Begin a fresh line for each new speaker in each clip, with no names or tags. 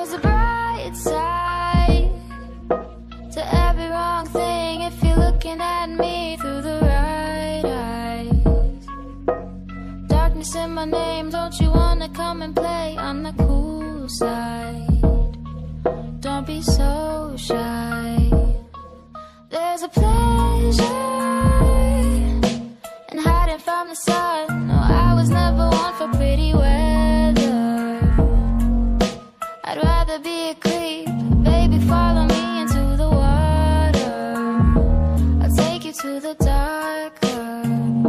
There's a bright side to every wrong thing if you're looking at me through the right eyes. Darkness in my name, don't you wanna come and play on the cool side? Don't be so shy. There's a pleasure in hiding from the sun. No, I was never one for pretty weather. I'd rather be a creep. Baby, follow me into the water. I'll take you to the darker.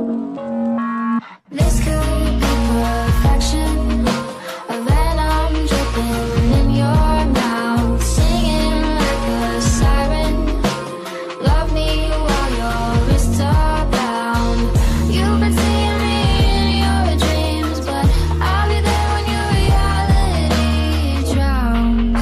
This could be perfection. A venom dripping in your mouth, singing like a siren. Love me while your wrists are bound. You've been seeing me in your dreams, but I'll be there when your reality drowns.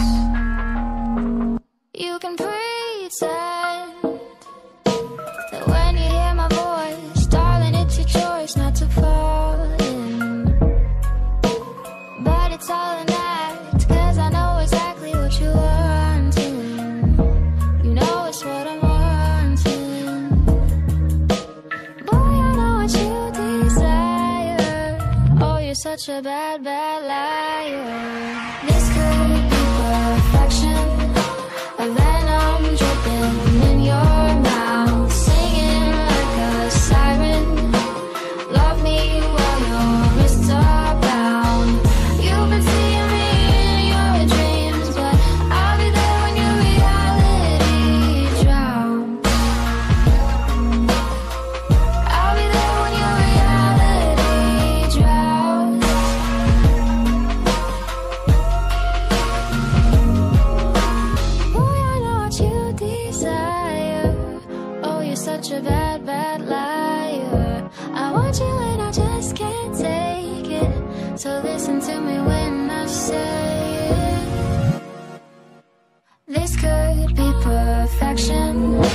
You can pretend that when you hear my voice, darling, it's your choice not to fall in. But it's all an act, 'cause I know exactly what you want. You know it's what I'm wanting. Boy, I know what you desire. Oh, you're such a bad, bad liar. This could be perfection. A venom dripping in your mouth, singing like a siren. Love me while your wrists are bound. You've been seeing me in your dreams, but I'll be there when your reality drowns. I'll be there when your reality drowns. Boy, I know what you desire. Oh, you're such a bad, bad liar. I want you and I just can't take it. So listen to me when I say it. This could be perfection.